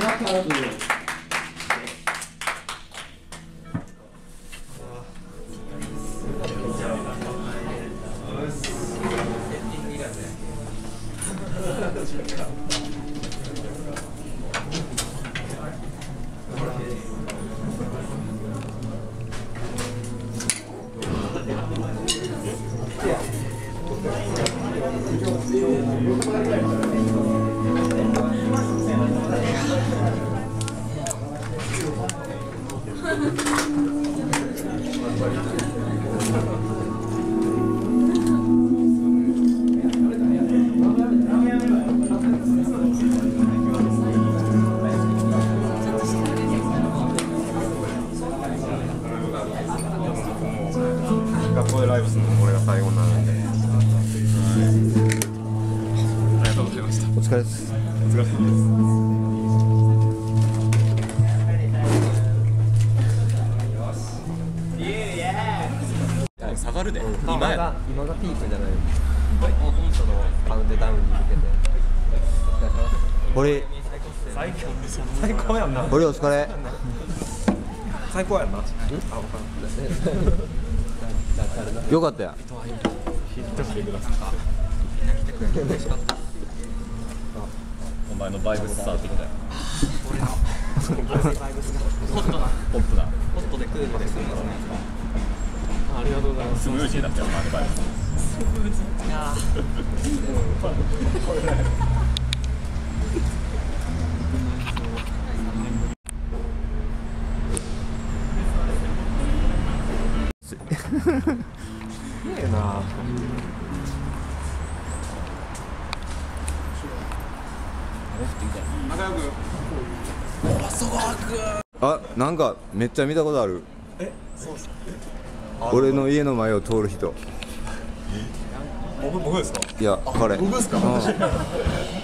学校でライブするのこれが最後になるんで、ありがとうございました。 お疲れです。 お疲れ様です。下がるで、今がピークじゃない。そのカウントダウンに向けて。堀最高やんな。堀お疲れ。最高やんな。よかったや。 お前のバイブス伝わってきたよ。ホットだ。ホットでクールですね。ありがとうございます。スムージーだったよ、お前のバイブス。スムージー。いや。 すげえな。あ、なんかめっちゃ見たことある。 そうっすか。 俺の家の前を通る人。 僕ですか。 いや、彼。 僕ですか。